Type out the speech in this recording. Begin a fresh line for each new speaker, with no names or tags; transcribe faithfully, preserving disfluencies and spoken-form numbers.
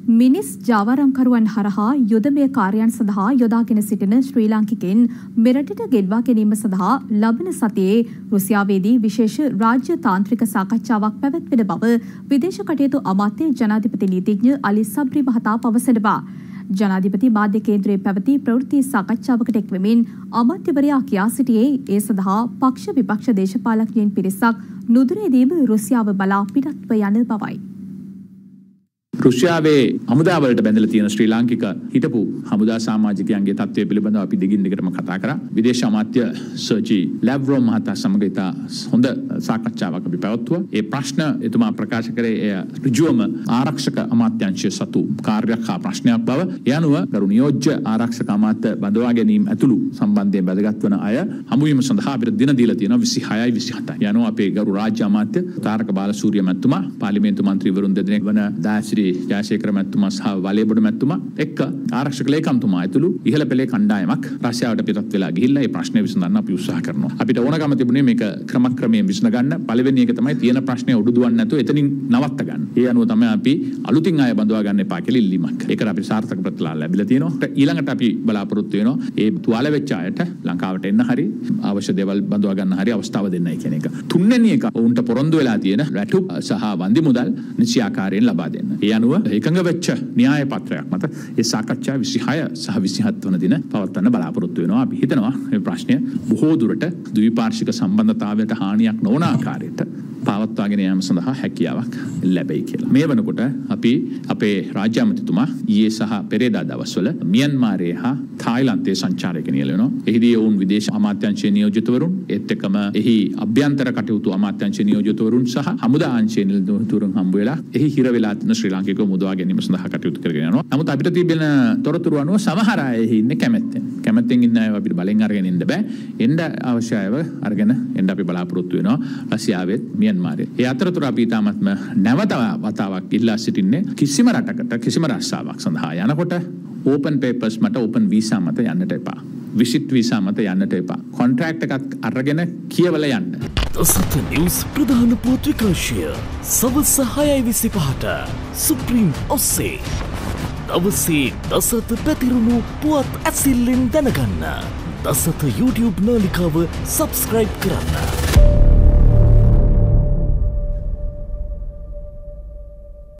මිනිස් ජාවාරම්කරුවන් හරහා යුදමය කාර්යයන් සඳහා යොදාගෙන සිටින ශ්‍රී ලාංකිකයින් මෙරටට ගෙන්වා ගැනීම සඳහා ලබන සතියේ රුසියාවේදී විශේෂ රාජ්‍ය තාන්ත්‍රික සාකච්ඡාවක් පැවැත්වෙන බව විදේශ කටයුතු අමාත්‍ය ජනාධිපති නීතිඥ අලි සබ්රි මහතා පවසනවා. ජනාධිපති මාධ්‍ය කේන්ද්‍රයේ පැවති ප්‍රවෘත්ති සාකච්ඡාවකට එක්වෙමින් අමාත්‍යවරයා කියා සිටියේ ඒ සඳහා පක්ෂ විපක්ෂ දේශපාලකයන් පිරිසක් නුදුරේදීම රුසියාව බලා පිටත්ව යන බවයි.
රුසියාවේ හමුදාවලට බැඳලා තියෙන ශ්‍රී ලාංකික හිටපු හමුදා සමාජිකයන්ගේ තත්ත්වය පිළිබඳව අපි දිගින් දිගටම කතා කරා. විදේශ අමාත්‍ය සර්ජි ලැව්රොව් මහතා සමග ඉතා හොඳ සාකච්ඡාවක් අපි පැවැත්වුවා. ඒ ප්‍රශ්න එතුමා ප්‍රකාශ කරේ එය ඍජුවම ආරක්ෂක අමාත්‍යාංශය සතු කාර්යයක් හා ප්‍රශ්නයක් බව. ඒ අනුව ගරු නියෝජ්‍ය ආරක්ෂක අමාත්‍ය බඳවා ගැනීම ඇතුළු සම්බන්ධයෙන් වැදගත් වන අය හමුවීම සඳහා අපිට දින දීලා තියෙනවා විසිහයයි විසිහතයි. ඒ අනුව අපේ ගරු රාජ්‍ය අමාත්‍ය තාරක බාලසූරිය මැතිතුමා, පාර්ලිමේන්තු මන්ත්‍රීවරුන් දෙදෙනෙක් වන දාසිරි ජයසේකර මැතිතුමා සහ වලේබොඩ මැතිතුමා එක්ක ආරක්ෂක ලේකම්තුමා ඇතුළු ඉහළ පෙළේ කණ්ඩායමක් රෂ්‍යාවට පිටත් වෙලා ගිහිල්ලා මේ ප්‍රශ්නේ විසඳන්න අපි උත්සාහ කරනවා. අපිට ඕනකම තිබුණේ මේක ක්‍රමක්‍රමයෙන් විසඳ ගන්න. පළවෙනි එක තමයි තියෙන ප්‍රශ්නේ උඩුදුවන්නේ නැතුව එතනින් නවත්ත ගන්න. ඒ අනුව තමයි අපි අලුතින් ආය බඳවා ගන්න එපා කියලා ඉල්ලීමක්. ඒකට අපිට සාර්ථක ප්‍රතිඵල ලැබිලා තියෙනවා. ඊළඟට අපි බලාපොරොත්තු වෙනවා ඒ තුවාල වෙච්ච අයට ලංකාවට එන්න හරි අවශ්‍ය දේවල් බඳවා ගන්න හරි අවස්ථාව දෙන්නයි කියන එක. තුන්වෙනි එක උන්ට පොරොන්දු වෙලා තියෙන වැටුප් සහ වන්දි මුදල් නිසි ආකාරයෙන් ලබා දෙන්න. ඒ අනුව එකඟ වෙච්ච න්‍යාය පත්‍රයක් මත ඒ සාකච්ඡා විසිහය සහ විසිහත් වන දින පවත්වන්න බලාපොරොත්තු වෙනවා. අපි හිතනවා මේ ප්‍රශ්නය බොහෝ දුරට ද්විපාර්ශ්වික සම්බන්ධතාවයට හානියක් නොවන ආකාරයට පවත්වාගෙන යාම සඳහා හැකියාවක් ලැබෙයි කියලා. මේ වෙනකොට අපි අපේ රාජ්‍ය අමාත්‍යතුමා ඊයේ සහ පෙරේදා දවස්වල මියන්මාරයේ හා තායිලන්තයේ සංචාරයක නියැලෙනවා. එහිදී ඔවුන් විදේශ අමාත්‍යාංශයේ නියෝජිතවරුන් ඒත් එක්කම එහි අභ්‍යන්තර කටයුතු අමාත්‍යාංශයේ නියෝජිතවරුන් සහ හමුදා අංශයේ නියෝජිතවරුන් හම්බ වෙලා එහි හිර වෙලා තියෙන ශ්‍රී ලාංකිකව මුදවා ගැනීම සඳහා කටයුතු කරගෙන යනවා. නමුත් අපිට තිබෙන තොරතුරු අනුව සමහර අය එහි ඉන්නේ කැමැත්තෙන්. කැමැත්තෙන් ඉන්න අය අපිට බලෙන් අරගෙන ඉන්න බෑ. එන්න අවශ්‍ය අයව අරගෙන එන්න අපි බලාපොරොත්තු වෙනවා. රෂ්‍යාවෙත් මියන්මාරයේ. ඒ අතරතුර අපි තාමත්ම නැවත වතාවක් ඉල්ලා සිටින්නේ කිසිම රටකට කිසිම රස්සාවක් සඳහා යනකොට ඕපන් පේපර්ස් මත ඕපන් වීසා මත යන්නට එපා. විසිට් වීසා මත යන්නට එපා. කොන්ට්‍රැක්ට් එකක් අරගෙන කියවලා යන්න.
දසත නිවුස් ප්‍රධාන පුවත් විකාශය සවස් හයයි විසිපහට සුප්‍රීම් ඔස්සේ දවසේ දසත පැතිරුණු පුවත් ඇසිල්ලෙන් දැනගන්න. දසත YouTube නාලිකාව සබ්ස්ක්‍රයිබ් කරන්න.